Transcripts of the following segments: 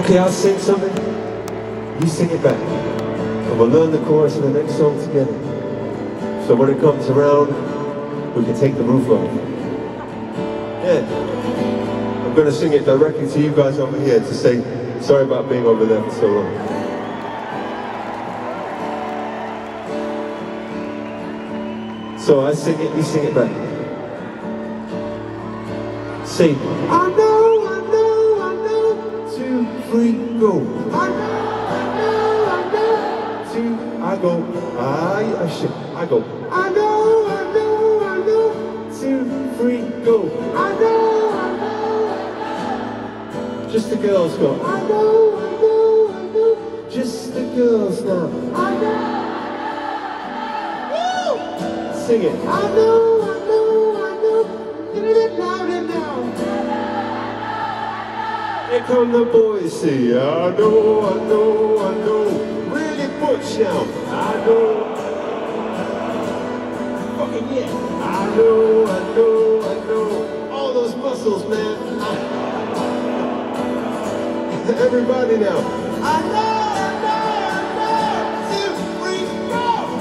Okay, I'll sing something, you sing it back. And we'll learn the chorus of the next song together. So when it comes around, we can take the roof off. Yeah. I'm going to sing it directly to you guys over here to say, sorry about being over there for so long. So I sing it, you sing it back. Say, I know, 2, 3, go. I know, 2, I go. I go. I know, 2, 3, go. I know. Just the girls go. I know. Just the girls now. I know. Woo! Sing it. I know. Get it louder now. Here come the boys, say, I know. Really push now. I know. Fucking yeah. I know. All those muscles, man. Everybody now. I know. 2, 3, go.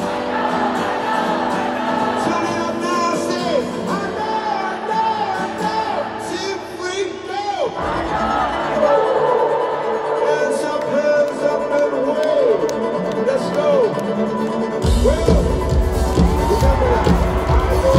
Turn it up now, say, I know. 2, 3, go. Hands up and away. Let's go. Well, remember that. I know.